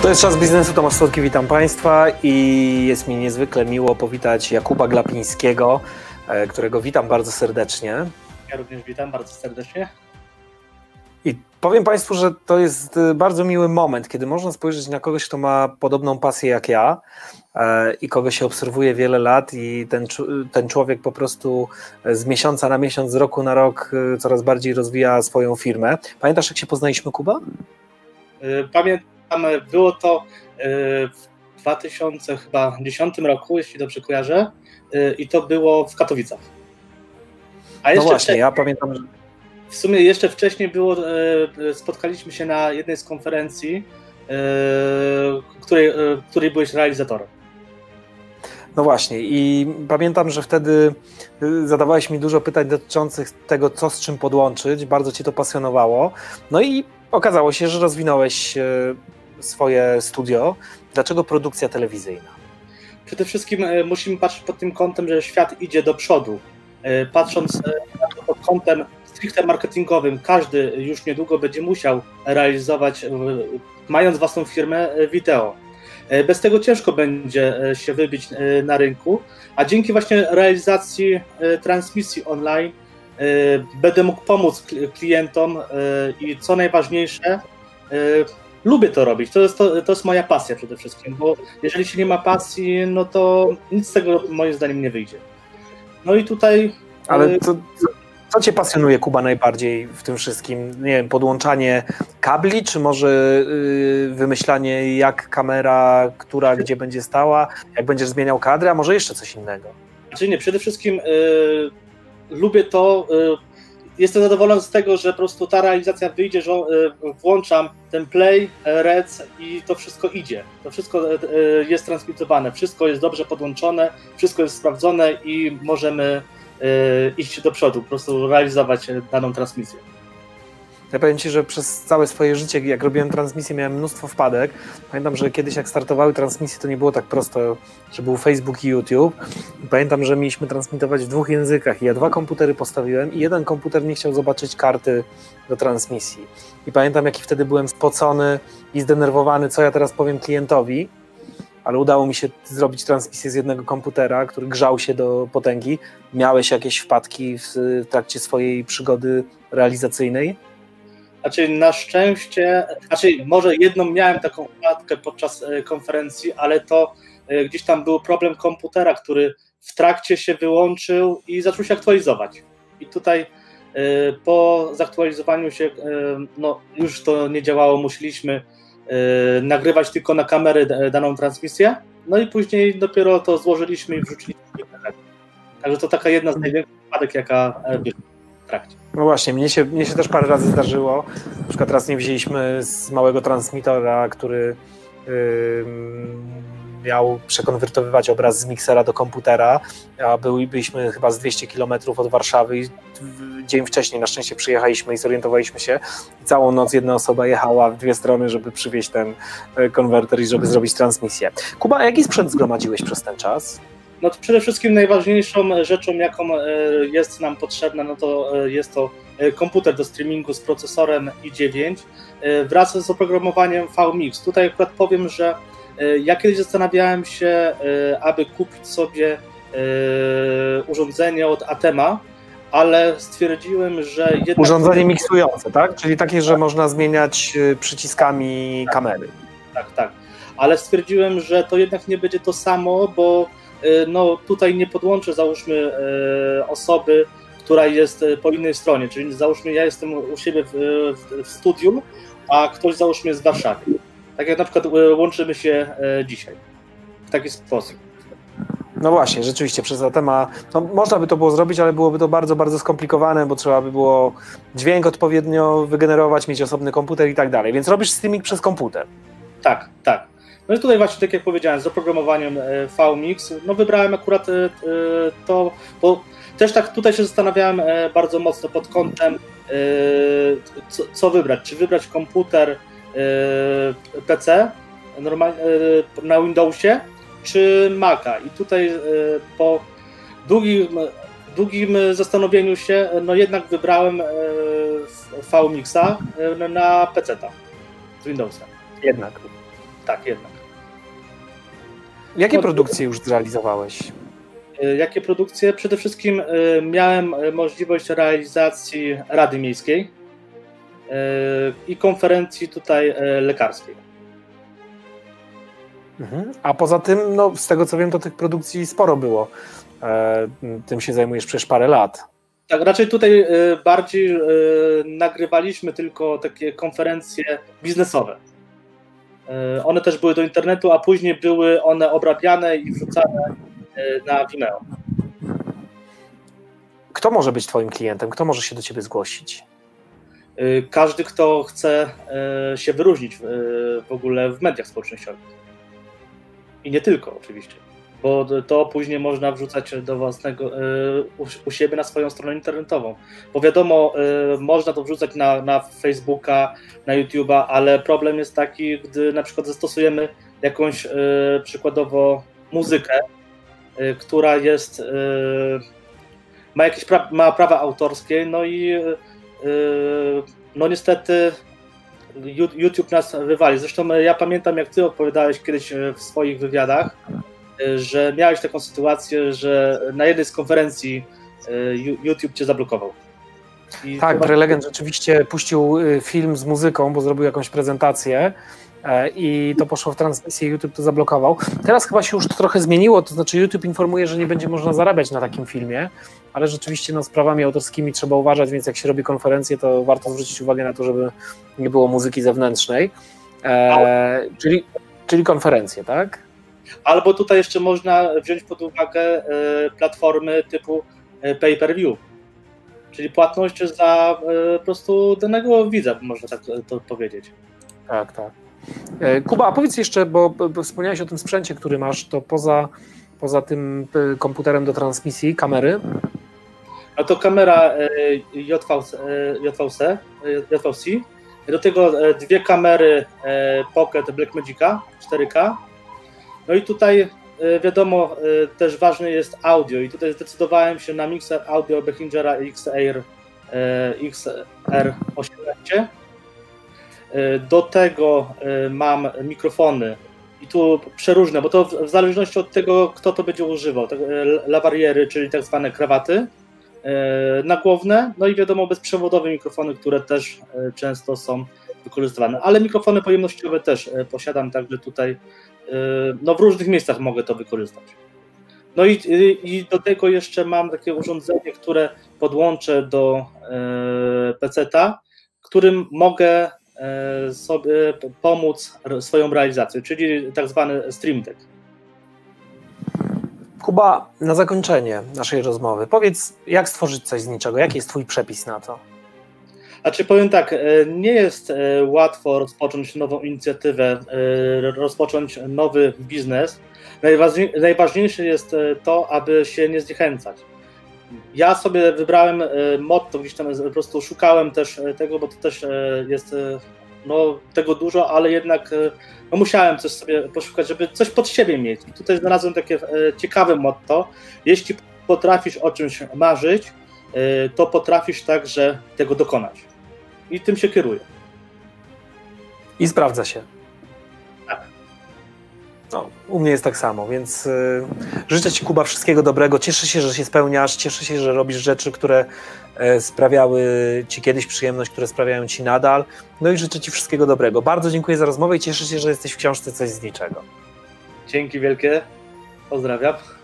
To jest Czas Biznesu, Tomasz Słodki, witam Państwa i jest mi niezwykle miło powitać Jakuba Glapińskiego, którego witam bardzo serdecznie. Ja również witam bardzo serdecznie. I powiem Państwu, że to jest bardzo miły moment, kiedy można spojrzeć na kogoś, kto ma podobną pasję jak ja i kogo się obserwuje wiele lat i ten człowiek po prostu z miesiąca na miesiąc, z roku na rok coraz bardziej rozwija swoją firmę. Pamiętasz, jak się poznaliśmy, Kuba? Pamiętam, było to w 2010 roku, jeśli dobrze kojarzę, i to było w Katowicach. A jeszcze no właśnie, ja pamiętam, że... W sumie jeszcze wcześniej było, spotkaliśmy się na jednej z konferencji, której byłeś realizatorem. No właśnie i pamiętam, że wtedy zadawałeś mi dużo pytań dotyczących tego, co z czym podłączyć, bardzo Cię to pasjonowało, no i okazało się, że rozwinąłeś swoje studio. Dlaczego produkcja telewizyjna? Przede wszystkim musimy patrzeć pod tym kątem, że świat idzie do przodu. Patrząc na to pod kątem stricte marketingowym, każdy już niedługo będzie musiał realizować, mając własną firmę, wideo. Bez tego ciężko będzie się wybić na rynku, a dzięki właśnie realizacji transmisji online będę mógł pomóc klientom i co najważniejsze, lubię to robić. To jest moja pasja przede wszystkim, bo jeżeli się nie ma pasji, no to nic z tego moim zdaniem nie wyjdzie. No i tutaj... Ale co Cię pasjonuje, Kuba, najbardziej w tym wszystkim? Nie wiem, podłączanie kabli, czy może wymyślanie, jak kamera, która gdzie będzie stała, jak będziesz zmieniał kadrę, a może jeszcze coś innego? Znaczy nie, przede wszystkim lubię to, jestem zadowolony z tego, że po prostu ta realizacja wyjdzie, że włączam ten play, rec i to wszystko idzie. To wszystko jest transmitowane, wszystko jest dobrze podłączone, wszystko jest sprawdzone i możemy iść do przodu, po prostu realizować daną transmisję. Ja powiem Ci, że przez całe swoje życie, jak robiłem transmisję, miałem mnóstwo wpadek. Pamiętam, że kiedyś jak startowały transmisje, to nie było tak prosto, że był Facebook i YouTube. Pamiętam, że mieliśmy transmitować w 2 językach i ja 2 komputery postawiłem i jeden komputer nie chciał zobaczyć karty do transmisji. I pamiętam, jaki wtedy byłem spocony i zdenerwowany, co ja teraz powiem klientowi, ale udało mi się zrobić transmisję z jednego komputera, który grzał się do potęgi. Miałeś jakieś wpadki w trakcie swojej przygody realizacyjnej? Znaczy na szczęście, może jedną miałem taką wpadkę podczas konferencji, ale to gdzieś tam był problem komputera, który w trakcie się wyłączył i zaczął się aktualizować. I tutaj po zaktualizowaniu się, no już to nie działało, musieliśmy nagrywać tylko na kamerę daną transmisję, no i później dopiero to złożyliśmy i wrzuciliśmy w internet. Także to taka jedna z największych wpadek, jaka była w trakcie. No właśnie, mnie się też parę razy zdarzyło. Na przykład raz nie wzięliśmy z małego transmitora, który miał przekonwertowywać obraz z miksera do komputera, a byliśmy chyba z 200 km od Warszawy i dzień wcześniej na szczęście przyjechaliśmy i zorientowaliśmy się i całą noc jedna osoba jechała w 2 strony, żeby przywieźć ten konwerter i żeby zrobić transmisję. Kuba, jaki sprzęt zgromadziłeś przez ten czas? No to przede wszystkim najważniejszą rzeczą, jaką jest nam potrzebna, no to jest to komputer do streamingu z procesorem i9 wraz z oprogramowaniem vMix. Tutaj akurat powiem, że ja kiedyś zastanawiałem się, aby kupić sobie urządzenie od Atema, ale stwierdziłem, że jednak... Urządzenie miksujące, tak? Czyli takie, że można zmieniać przyciskami kamery. Tak. Ale stwierdziłem, że to jednak nie będzie to samo, bo no tutaj nie podłączę, załóżmy, osoby, która jest po innej stronie, czyli załóżmy, ja jestem u siebie w studium, a ktoś załóżmy jest w Warszawie. Tak jak na przykład łączymy się dzisiaj, w taki sposób. No właśnie, rzeczywiście przez Atema, no można by to było zrobić, ale byłoby to bardzo, bardzo skomplikowane, bo trzeba by było dźwięk odpowiednio wygenerować, mieć osobny komputer i tak dalej, więc robisz streaming przez komputer. Tak. No i tutaj właśnie, tak jak powiedziałem, z oprogramowaniem vMix, no wybrałem akurat to, bo też tak tutaj się zastanawiałem bardzo mocno pod kątem, co wybrać, czy wybrać komputer PC na Windowsie, czy Maca. I tutaj po długim zastanowieniu się, no jednak wybrałem vMixa na PC-ta z Windowsa. Jednak. Tak, jednak. Jakie produkcje już zrealizowałeś? Jakie produkcje? Przede wszystkim miałem możliwość realizacji Rady Miejskiej i konferencji tutaj lekarskiej. A poza tym, no, z tego co wiem, to tych produkcji sporo było. Tym się zajmujesz przecież parę lat. Tak, raczej tutaj bardziej nagrywaliśmy tylko takie konferencje biznesowe. One też były do internetu, a później były one obrabiane i wrzucane na Vimeo. Kto może być twoim klientem? Kto może się do ciebie zgłosić? Każdy, kto chce się wyróżnić w ogóle w mediach społecznościowych. I nie tylko oczywiście, bo to później można wrzucać do własnego, u siebie na swoją stronę internetową. Bo wiadomo, można to wrzucać na Facebooka, na YouTube'a, ale problem jest taki, gdy na przykład zastosujemy jakąś przykładowo muzykę, która jest, ma prawa autorskie, no i no niestety YouTube nas wywali. Zresztą ja pamiętam, jak ty opowiadałeś kiedyś w swoich wywiadach, że miałeś taką sytuację, że na jednej z konferencji YouTube cię zablokował. Tak, Prelegent rzeczywiście puścił film z muzyką, bo zrobił jakąś prezentację i to poszło w transmisję, YouTube to zablokował. Teraz chyba się już to trochę zmieniło, to znaczy YouTube informuje, że nie będzie można zarabiać na takim filmie, ale rzeczywiście no, z prawami autorskimi trzeba uważać, więc jak się robi konferencję, to warto zwrócić uwagę na to, żeby nie było muzyki zewnętrznej, czyli konferencje, tak? Albo tutaj jeszcze można wziąć pod uwagę platformy typu pay-per-view, czyli płatność za po prostu danego widza, można tak to powiedzieć. Tak, tak. Kuba, a powiedz jeszcze, bo wspomniałeś o tym sprzęcie, który masz, to poza tym komputerem do transmisji, kamery? No to kamera JVC, do tego dwie kamery Pocket Blackmagica 4K. No i tutaj wiadomo, też ważny jest audio i tutaj zdecydowałem się na mikser audio Behringera XR18. Do tego mam mikrofony i tu przeróżne, bo to w zależności od tego, kto to będzie używał, lawariery, czyli tak zwane krawaty nagłowne, no i wiadomo bezprzewodowe mikrofony, które też często są wykorzystywane, ale mikrofony pojemnościowe też posiadam, także tutaj no w różnych miejscach mogę to wykorzystać. No i do tego jeszcze mam takie urządzenie, które podłączę do PC-ta, którym mogę sobie pomóc swoją realizacją, czyli tak zwany Stream Deck. Kuba, na zakończenie naszej rozmowy, powiedz, jak stworzyć coś z niczego? Jaki jest twój przepis na to? Znaczy powiem tak, nie jest łatwo rozpocząć nową inicjatywę, rozpocząć nowy biznes. Najważniejsze jest to, aby się nie zniechęcać. Ja sobie wybrałem motto, gdzieś tam po prostu szukałem też tego, bo to też jest no, tego dużo, ale jednak no, musiałem coś sobie poszukać, żeby coś pod siebie mieć. I tutaj znalazłem takie ciekawe motto: jeśli potrafisz o czymś marzyć, to potrafisz także tego dokonać. I tym się kieruję. I sprawdza się. Tak. No, u mnie jest tak samo, więc życzę ci, Kuba, wszystkiego dobrego. Cieszę się, że się spełniasz, cieszę się, że robisz rzeczy, które sprawiały ci kiedyś przyjemność, które sprawiają ci nadal. No i życzę ci wszystkiego dobrego. Bardzo dziękuję za rozmowę i cieszę się, że jesteś w książce Coś z niczego. Dzięki wielkie. Pozdrawiam.